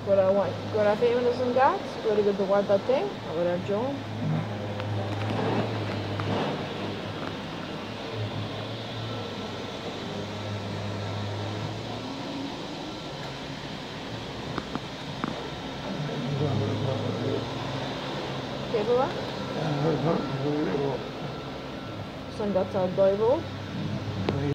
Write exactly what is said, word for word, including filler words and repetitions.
Agora, uai, agora temos um gato, agora eu dou guarda até, agora é John. Okay, baba? Sen gatt av Bible.